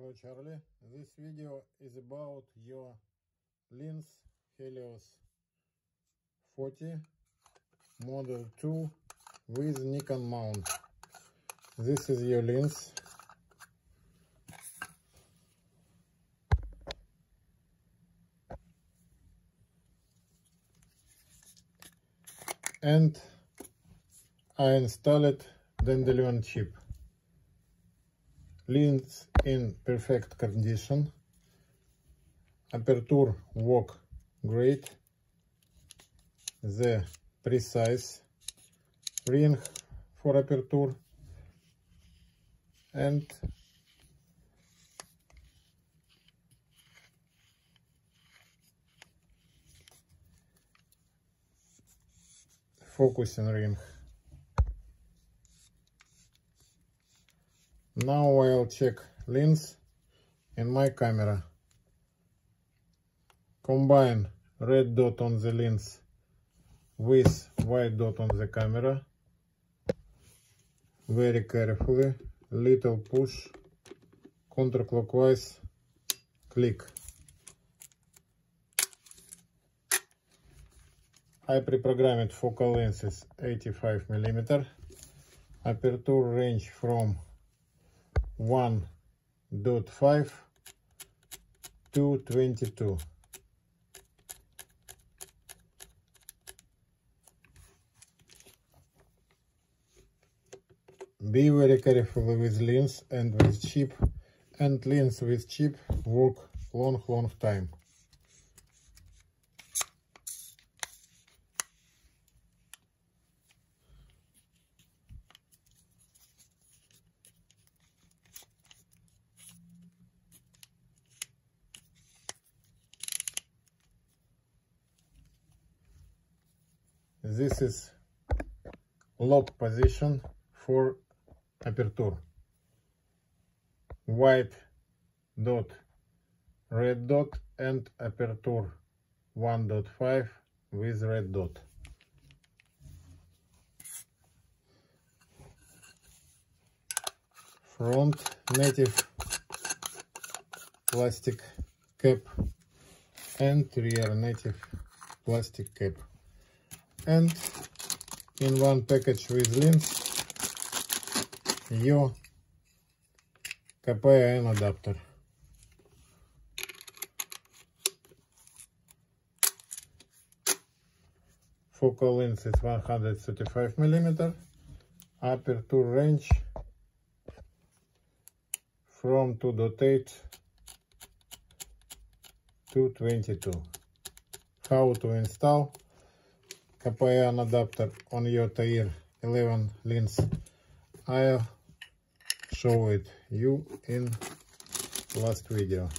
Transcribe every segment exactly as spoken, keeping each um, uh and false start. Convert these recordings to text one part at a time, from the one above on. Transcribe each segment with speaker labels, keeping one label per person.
Speaker 1: Hello Charlie, this video is about your Lens Helios forty Model two with Nikon mount. This is your lens. And I installed Dandelion chip. Lens in perfect condition. Aperture work great. The precise ring for aperture and focusing ring. Now I'll check lens in my camera. Combine red dot on the lens with white dot on the camera. Very carefully. Little push. Counterclockwise. Click. I pre-programmed focal lenses eighty-five millimeter. Aperture range from one point five to twenty-two. Be very careful with lens and with chip, and lens with chip work long long time. This is lock position for aperture. White dot, red dot, and aperture one point five with red dot. Front native plastic cap and rear native plastic cap. And in one package with lens, your K P I N adapter. Focal length is one hundred thirty-five millimeter. Aperture range from two point eight to twenty-two. How to install K P I N adapter on your Tair eleven lens? I'll show it you in last video.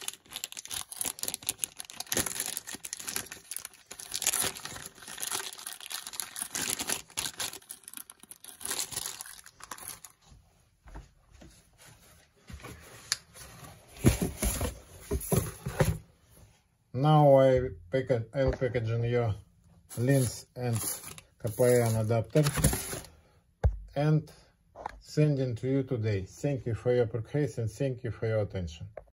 Speaker 1: Now I package, I'll package in your lens and K P I N adapter and sending to you today. Thank you for your purchase and thank you for your attention.